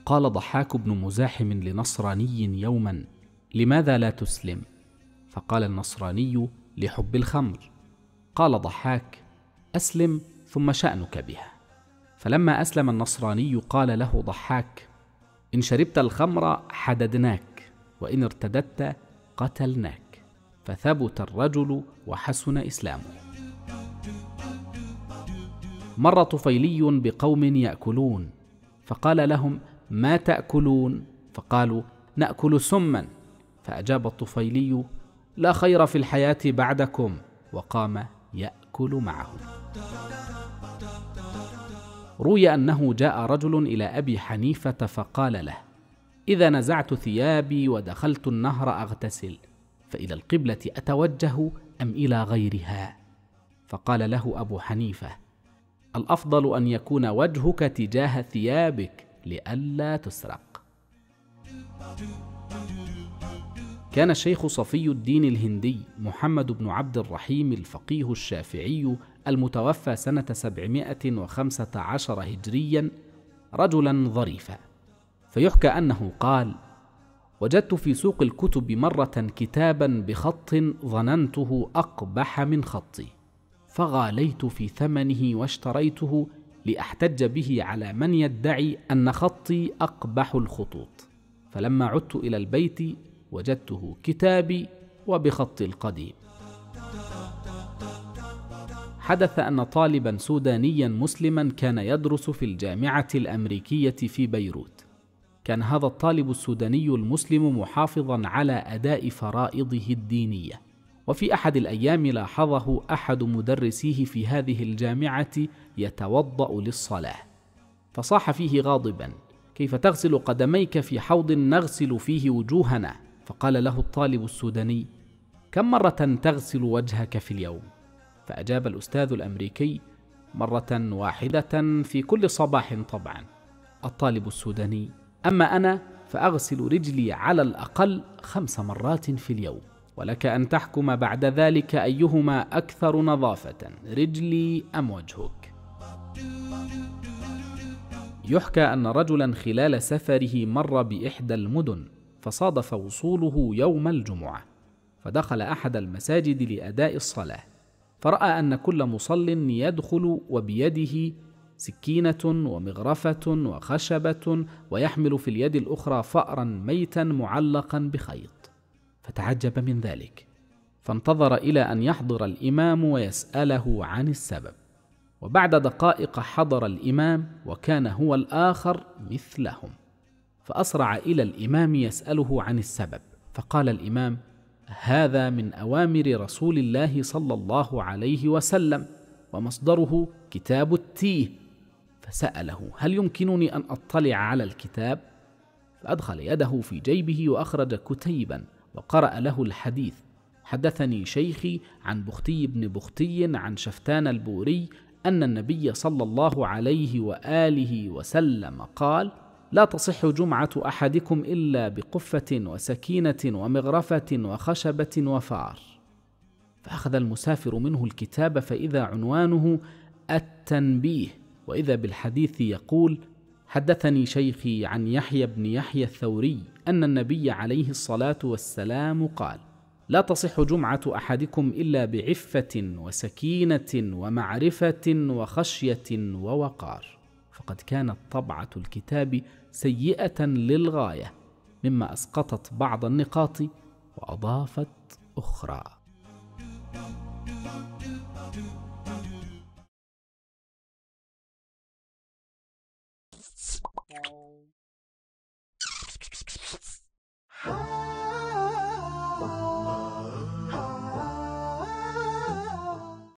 قال ضحاك بن مزاحم لنصراني يوما: لماذا لا تسلم؟ فقال النصراني: لحب الخمر. قال ضحاك: أسلم ثم شأنك بها. فلما أسلم النصراني قال له ضحاك: إن شربت الخمر حددناك، وإن ارتددت قتلناك. فثبت الرجل وحسن إسلامه. مر طفيلي بقوم يأكلون، فقال لهم: ما تأكلون؟ فقالوا: نأكل سما. فأجاب الطفيلي: لا خير في الحياة بعدكم، وقام يأكل معهم. روي أنه جاء رجل إلى أبي حنيفة فقال له: إذا نزعت ثيابي ودخلت النهر أغتسل، فإلى القبلة أتوجه أم إلى غيرها؟ فقال له أبو حنيفة: الأفضل أن يكون وجهك تجاه ثيابك لئلا تسرق. كان الشيخ صفي الدين الهندي محمد بن عبد الرحيم الفقيه الشافعي المتوفى سنة 715 هجريا رجلا ظريفا، فيحكى أنه قال: وجدت في سوق الكتب مرة كتابا بخط ظننته أقبح من خطي، فغاليت في ثمنه واشتريته لأحتج به على من يدعي أن خطي أقبح الخطوط. فلما عدت إلى البيت وجدته كتابي وبخطي القديم. حدث أن طالبا سودانيا مسلما كان يدرس في الجامعة الأمريكية في بيروت. كان هذا الطالب السوداني المسلم محافظا على أداء فرائضه الدينية، وفي أحد الأيام لاحظه أحد مدرسيه في هذه الجامعة يتوضأ للصلاة، فصاح فيه غاضبا: كيف تغسل قدميك في حوض نغسل فيه وجوهنا؟ فقال له الطالب السوداني: كم مرة تغسل وجهك في اليوم؟ فأجاب الأستاذ الأمريكي: مرة واحدة في كل صباح طبعا. الطالب السوداني: أما أنا فأغسل رجلي على الأقل 5 مرات في اليوم، ولك أن تحكم بعد ذلك أيهما أكثر نظافة، رجلي أم وجهك. يحكى أن رجلا خلال سفره مر بإحدى المدن، فصادف وصوله يوم الجمعة، فدخل أحد المساجد لأداء الصلاة، فرأى أن كل مصل يدخل وبيده سكينة ومغرفة وخشبة، ويحمل في اليد الأخرى فأرا ميتا معلقا بخيط، فتعجب من ذلك، فانتظر إلى أن يحضر الإمام ويسأله عن السبب. وبعد دقائق حضر الإمام وكان هو الآخر مثلهم، فأسرع إلى الإمام يسأله عن السبب، فقال الإمام: هذا من أوامر رسول الله صلى الله عليه وسلم، ومصدره كتاب التيه. فسأله: هل يمكنني أن أطلع على الكتاب؟ فأدخل يده في جيبه وأخرج كتيبا وقرأ له الحديث: حدثني شيخي عن بختي بن بختي عن شفتان البوري أن النبي صلى الله عليه وآله وسلم قال: لا تصح جمعة أحدكم إلا بقفة وسكينة ومغرفة وخشبة وفار. فأخذ المسافر منه الكتاب فإذا عنوانه التنبيه، وإذا بالحديث يقول: حدثني شيخي عن يحيى بن يحيى الثوري أن النبي عليه الصلاة والسلام قال: لا تصح جمعة أحدكم إلا بعفة وسكينة ومعرفة وخشية ووقار. فقد كانت طبعة الكتاب سيئة للغاية، مما أسقطت بعض النقاط وأضافت أخرى.